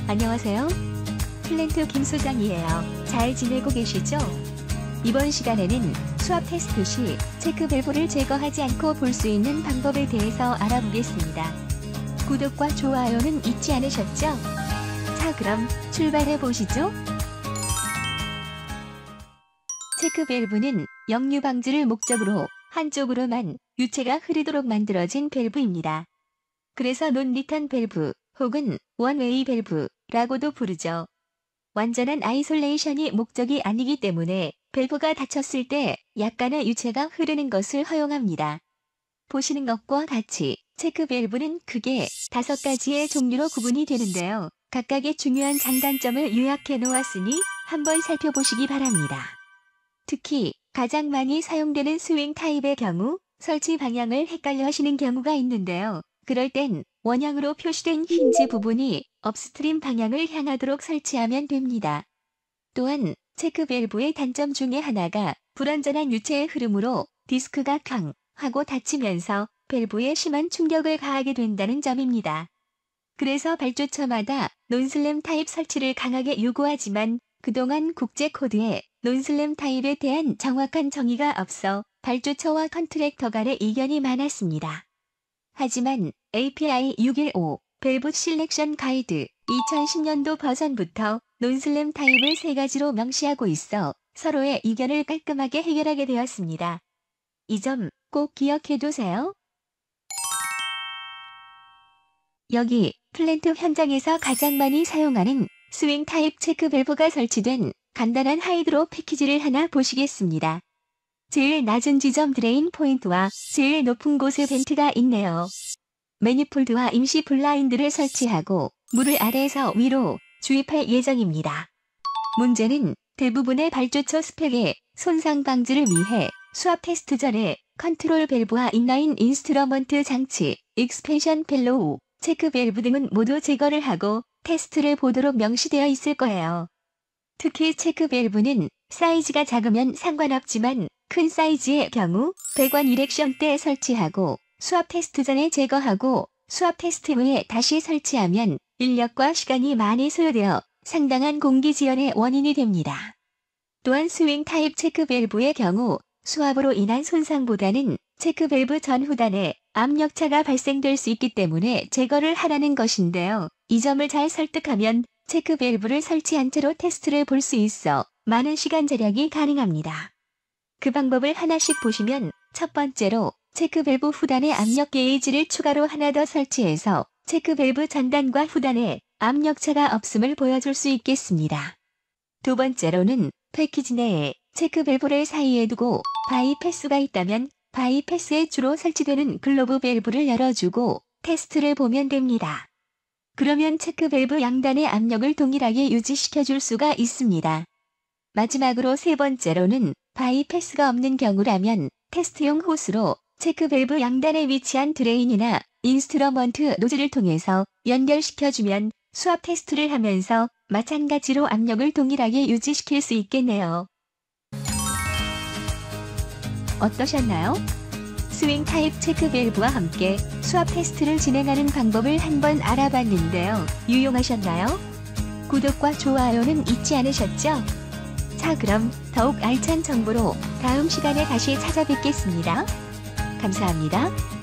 안녕하세요. 플랜트 김 소장이에요. 잘 지내고 계시죠? 이번 시간에는 수압 테스트 시 체크 밸브를 제거하지 않고 볼 수 있는 방법에 대해서 알아보겠습니다. 구독과 좋아요는 잊지 않으셨죠? 자, 그럼 출발해 보시죠. 체크 밸브는 역류 방지를 목적으로 한쪽으로만 유체가 흐르도록 만들어진 밸브입니다. 그래서 논리턴 밸브 혹은 원웨이 밸브라고도 부르죠. 완전한 아이솔레이션이 목적이 아니기 때문에 밸브가 닫혔을 때 약간의 유체가 흐르는 것을 허용합니다. 보시는 것과 같이 체크 밸브는 크게 5가지의 종류로 구분이 되는데요. 각각의 중요한 장단점을 요약해 놓았으니 한번 살펴보시기 바랍니다. 특히 가장 많이 사용되는 스윙 타입의 경우 설치 방향을 헷갈려 하시는 경우가 있는데요. 그럴 땐 원형으로 표시된 힌지 부분이 업스트림 방향을 향하도록 설치하면 됩니다. 또한 체크 밸브의 단점 중에 하나가 불완전한 유체의 흐름으로 디스크가 쾅 하고 닫히면서 밸브에 심한 충격을 가하게 된다는 점입니다. 그래서 발주처마다 논슬램 타입 설치를 강하게 요구하지만 그동안 국제 코드에 논슬램 타입에 대한 정확한 정의가 없어 발주처와 컨트랙터 간의 이견이 많았습니다. 하지만 API 615 밸브 실렉션 가이드 2010년도 버전부터 논슬램 타입을 3가지로 명시하고 있어 서로의 이견을 깔끔하게 해결하게 되었습니다. 이 점 꼭 기억해 두세요. 여기 플랜트 현장에서 가장 많이 사용하는 스윙 타입 체크 밸브가 설치된 간단한 하이드로 패키지를 하나 보시겠습니다. 제일 낮은 지점 드레인 포인트와 제일 높은 곳에 벤트가 있네요. 매니폴드와 임시 블라인드를 설치하고 물을 아래에서 위로 주입할 예정입니다. 문제는 대부분의 발주처 스펙의 손상 방지를 위해 수압 테스트 전에 컨트롤 밸브와 인라인 인스트루먼트 장치, 익스펜션 펠로우, 체크 밸브 등은 모두 제거를 하고 테스트를 보도록 명시되어 있을 거예요. 특히 체크 밸브는 사이즈가 작으면 상관없지만 큰 사이즈의 경우 배관 이렉션 때 설치하고 수압 테스트 전에 제거하고 수압 테스트 후에 다시 설치하면 인력과 시간이 많이 소요되어 상당한 공기 지연의 원인이 됩니다. 또한 스윙 타입 체크 밸브의 경우 수압으로 인한 손상보다는 체크 밸브 전후단에 압력차가 발생될 수 있기 때문에 제거를 하라는 것인데요. 이 점을 잘 설득하면 체크 밸브를 설치한 채로 테스트를 볼 수 있어 많은 시간 절약이 가능합니다. 그 방법을 하나씩 보시면 첫 번째로 체크 밸브 후단에 압력 게이지를 추가로 하나 더 설치해서 체크 밸브 전단과 후단에 압력차가 없음을 보여줄 수 있겠습니다. 두 번째로는 패키지 내에 체크 밸브를 사이에 두고 바이패스가 있다면 바이패스에 주로 설치되는 글로브 밸브를 열어주고 테스트를 보면 됩니다. 그러면 체크 밸브 양단의 압력을 동일하게 유지시켜줄 수가 있습니다. 마지막으로 세 번째로는 바이패스가 없는 경우라면 테스트용 호스로 체크 밸브 양단에 위치한 드레인이나 인스트루먼트 노즐을 통해서 연결시켜주면 수압 테스트를 하면서 마찬가지로 압력을 동일하게 유지시킬 수 있겠네요. 어떠셨나요? 스윙 타입 체크 밸브와 함께 수압 테스트를 진행하는 방법을 한번 알아봤는데요. 유용하셨나요? 구독과 좋아요는 잊지 않으셨죠? 자, 그럼 더욱 알찬 정보로 다음 시간에 다시 찾아뵙겠습니다. 감사합니다.